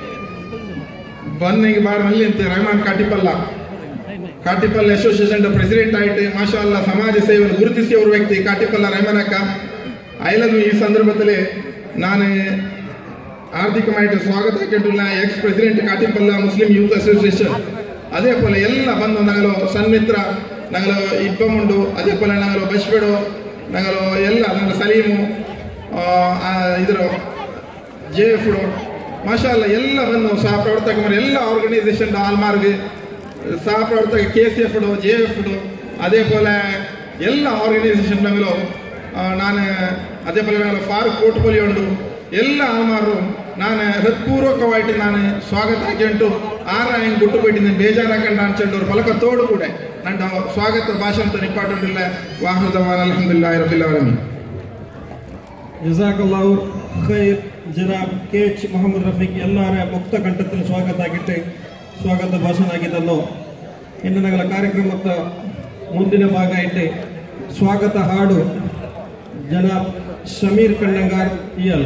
ಬಂದಿಗೆ ಬಾರಿನಲ್ಲಿ ಅಂತ ರಹಮಾನ್ ಕಾಟಿಪಲ್ಲ ಅಸೋಸಿಯೇಷನ್ ಪ್ರೆಸಿಡೆಂಟ್ ಆയിട്ട് ಮಾಷಾ ಅಲ್ಲಾ ಸಮಾಜ ಸೇವೆ ಗುರುತಿಸಿದ ஒரு ವ್ಯಕ್ತಿ ಕಾಟಿಪಲ್ಲ ರಹಮಾನ್ ಅಕ್ಕ ಅಯ್ಯಲು ಈ ಸಂದರ್ಭದಲ್ಲಿ ನಾನು ಆರ್ಥಿಕವಾಗಿ ಸ್ವಾಗತ ಹಾಕಿಲ್ಲ ex president Katipalla Muslim youth association ಅದೇ ಪೋಲೆ ಎಲ್ಲ ಬಂದು ನಗಲು ಸನ್ಮಿತ್ರ ನಗಲು ಇಬ್ಬಮುಂಡು ಅದೇ ಪೋಲೆ ನಗಲು ಬಶ್ಬೇಡು ನಗಲು ಎಲ್ಲ ನಗಲು ಸಲೀಮು ಇದರ JF ಮಾಷಾ ಅಲ್ಲಾ ಎಲ್ಲ ಬಂದು ಸಹಪ್ರವರ್ತಕ ಎಲ್ಲ ಆರ್ಗನೈಸೇಷನ್ ಆಲ್ಮಾರ್ಗ್ ಸಹಪ್ರವರ್ತಕ KCF JF ಅದೇ ಪೋಲೆ ಎಲ್ಲ ಆರ್ಗನೈಸೇಷನ್ ನಗಲು ನಾನು ಅದೇ ಪೋಲೆ ನಗಲು ಫಾರೂಕ್ ಪೋರ್ಟ್ಫೋಲಿಯೋ ಉಂಟು ಎಲ್ಲ ಆಲ್ಮಾರು ನಾನು ಹೃತ್ಪೂರ್ವಕವಾಗಿ ನಾನು ಸ್ವಾಗತ ಹಾಕಿ ಉಂಟು ಆರ ಹಿಂಗೆ ಬಿಟ್ಟು ಬಿಟ್ಟಿದ್ದೀನಿ ಬೇಜಾರಾಕಂಡು ಅನ್ಸಂಡು ಫಲಕ ತೋಡು ಕೂಡ ನನ್ನ ಸ್ವಾಗತ ಭಾಷೆ ಅಂತ ನಿಪ್ಪಾಟುಂಡಿಲ್ಲ ವಾಹದವಾನ್ ಅಲ್ಹಮ್ದುಲಿಲ್ಲಾಹಿ ರಬ್ಬಿಲ್ ಆಲಮೀನ್ ಜಜಾಕಲ್ಲಾಹು ಖೈರ್ ಜನಾಬ್ KH ಮೊಹಮ್ಮದ್ ರಫೀಕ್ ಎಲ್ಲರ ಮುಕ್ತ ಕಂಠದಲ್ಲಿ ಸ್ವಾಗತ ಆಗಿಟ್ಟು ಸ್ವಾಗತ ಭಾಷಣ ಆಗಿದ್ದನ್ನು ಇನ್ನು ನಗಲ ಕಾರ್ಯಕ್ರಮದ ಮುಂದಿನ ಭಾಗ ಇಟ್ಟು ಸ್ವಾಗತ ಹಾಡು ಜನಾಬ್ ಶಮೀರ್ ಕಣ್ಣಂಗಾರ್ EL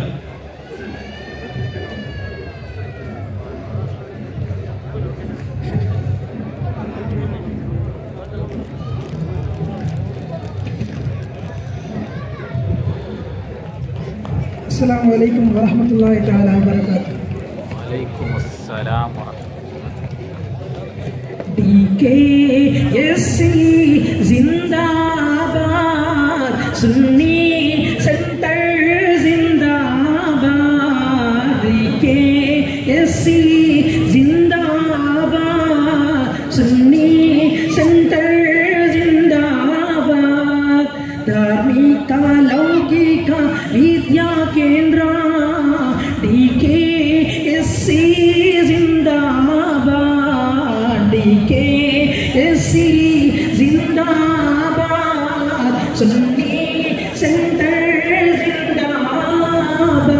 अस्सलामु अलैकुम वरहमतुल्लाहि ताला वबरकातुहू। वालेकुम अस्सलाम DKSC जिंदाबाद, सुन्नी सेंटर जिंदाबाद, DKSC जिंदाबाद, सुन्नी सेंटर जिंदाबाद, धार्मिक लौकिक विद्या केंद्र DKSC जिंदाबाद, DKSC जिंदाबाद, सुन्नी सेंटर जिंदाबाद।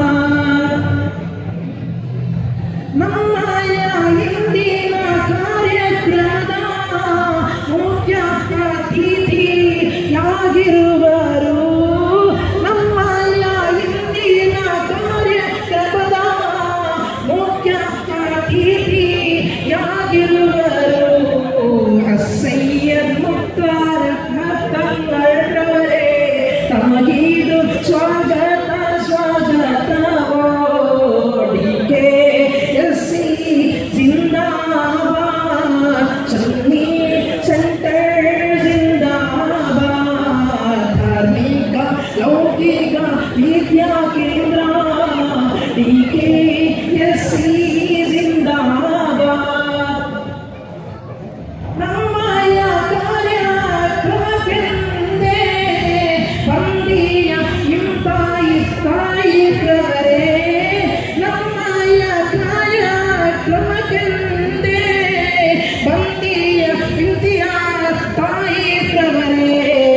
ನಮ್ಮಯ ಇಂದಿನ ಕಾರ್ಯಕ್ರಮದ ಮುಖ್ಯ ಅತಿಥಿಯಾಗಿರುವರು. ನಮ್ಮಯ ಇಂದಿನ ಕಾರ್ಯಕ್ರಮದ ಮುಖ್ಯ ಅತಿಥಿಯಾಗಿರುವರು ಸೈಯದ್ ಮುಖ್ತಾರ್ ಮತ್ತಂಗಳರವರೇ. ತಮಗಿದು ಸ್ವಾಗತ ಸ್ವಾಗತವೋ. DKSC जिंदाबाद, सुन्नी सेंटर जिंदाबाद, धार्मिक लौकिक विद्या केंद्र DKSC जिंदाबाद। ನಮ್ಮಯ ಕಾರ್ಯಕ್ರಮಕ್ಕೆಂದೇ ಬಂದಿಯ ಇಂತಾಯಿಸ್ತಾಯಿರವರೇ. ನಮ್ಮಯ ಕಾರ್ಯಕ್ರಮಕ್ಕೆಂದೇ ಬಂದಿಯ ಇಂತಿಯಾಯಿಸ್ತಾಯಿರವರೇ.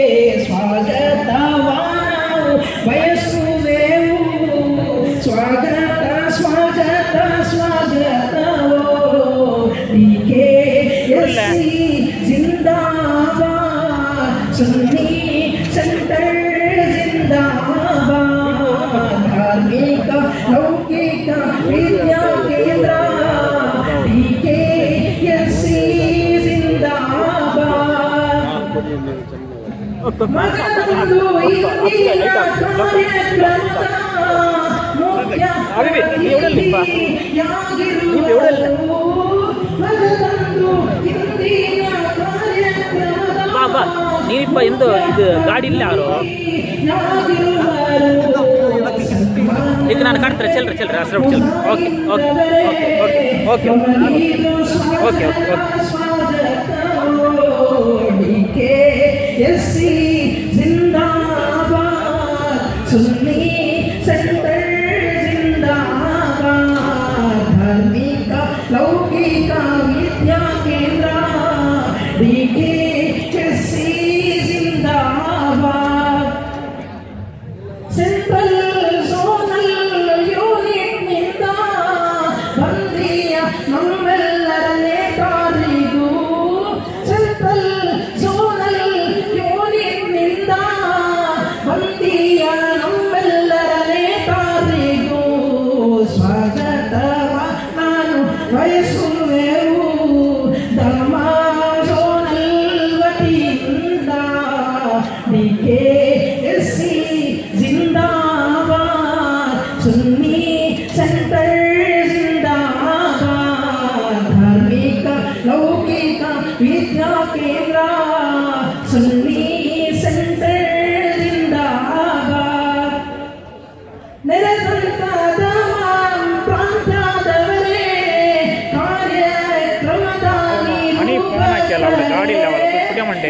ಸ್ವಾಗತವನ್ನು ಬಯಸುವೆವು. ಸ್ವಾಗತ ಸ್ವಾಗತ ಸ್ವಾಗತವೋ. DKSC जिंदाबाद, सुन्नी सेंटर जिंदाबाद, धार्मिक लौकिक विद्या केंद्र DKSC जिंदाबाद। ಮಗನೊಂದು ಇಂದಿನ ಕಾರ್ಯಕ್ರಮದ ಬಾಬಾ ನೀನಿಪ್ಪ ಎಂದು ಇದು ಗಾಡಿ ಇಲ್ಲ ಯಾರು ಈಗ ನಾನು ಕಾಡ್ತಾರೆ ಚೆಲ್ರಿ ಹೆಸರು ಚೆಲ್ okay okay okay okay okay okay लौकिक विद्या केंद्र DKSC जिंदाबाद सेंट्रल जोनल यूनिट निंದ ಬಂದಿಯ ನಮ್ಮೆಲ್ಲರ ನೇತಾರಿಗೂ ಸೆಂಟ್ರಲ್ ಝೋನಲ್ ಯೂನಿಟ್ ನಿಂದ ಬಂದಿಯ ನಮ್ಮೆಲ್ಲರ ನೇತಾರಿಗೂ ಸ್ವಾಗತವ ನಾನು ಬಯಸುವೆವು ಧರ್ಮ ಝೋನಲ್ ವತಿಯಿಂದ DKSC जिंदाबाद सुन्नी सेंटर जिंदाबाद धार्मिक लौकिक विद्या केंद्र सुन्नी सेंटर जिंदाबाद निरंतर प्रांतदवरे ಕಾರ್ಯಕ್ರಮದ ಗಾಡಿ ಮಂಡೆ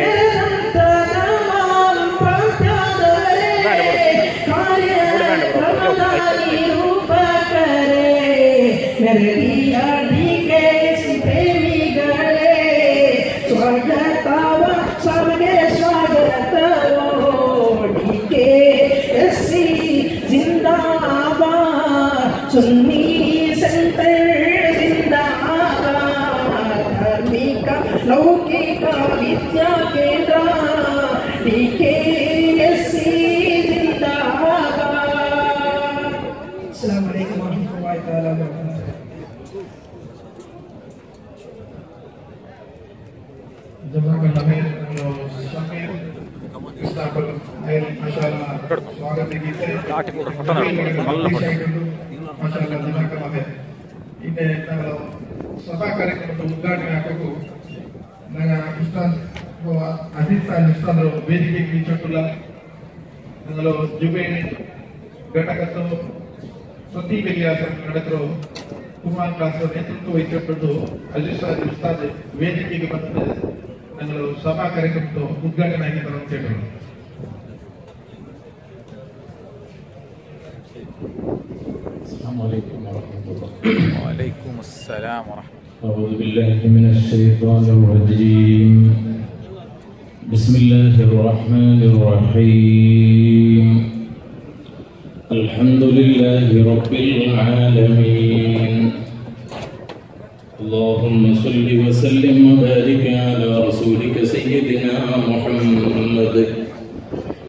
सुन्नी सेंटर जिंदाबाद धार्मिक लौकिक विद्या केंद्र DKSC जिंदाबाद। अस्सलाम वालेकुम warahmatullahi taala wabarakatuh। जज़ाकल्लाह खैर शमीर इस्ताफल आयल माशाअल्लाह स्वागत गीते ಮಾಶಾಅಲ್ಲಾ ಜಜಾಕಲ್ಲಾಹ್ ಇನ್ನು ನಾವು ಸಭಾ ಕಾರ್ಯಕ್ರಮದ ಉದ್ಘಾಟನೆ ಹಾಕಬೇಕು ನಂಗೆ ಇಷ್ಟ ಅಜಿತ್ ಸಾಹೇಬ್ ಇಷ್ಟಂದ್ರು ವೇದಿಕೆಗೆ ಇಚ್ಚುಲ್ಲ ನಂಗಲು ಜುಬೇನಿ ಘಟಕದ್ದು ಪ್ರತಿ ವಿನ್ಯಾಸ ನಡೆದ್ರು ಕುಮಾರ್ ಕ್ಲಾಸ್ ನೇತೃತ್ವ ವಹಿಸಿಕೊಂಡು ಅಜಿತ್ ಸಾಹೇಬ್ ಉಸ್ತಾದ್ ವೇದಿಕೆಗೆ ಬಂದು ನಂಗಲು ಸಭಾ ಕಾರ್ಯಕ್ರಮದ ಉದ್ಘಾಟನೆ ಆಗಿದ್ದಾರೆ ಅಂತ ಹೇಳಿದ್ರು السلام عليكم ورحمة الله. وعليكم السلام ورحمة الله. أعوذ بالله من الشيطان الرجيم. بسم الله الرحمن الرحيم. الحمد لله رب العالمين. اللهم صل وسلم وبارك على رسولك سيدنا محمد